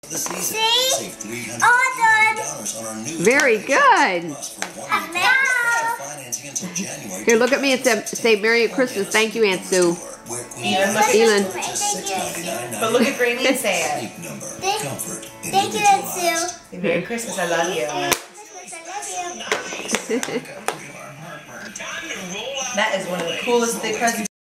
This season, save $300 on our new Very good. Here, look at me and say Merry Christmas. Thank you, Aunt Sue. Elin. But look at Granny and say it. Thank you, Aunt Sue. Merry Christmas, I love you. That is one of the coolest presents.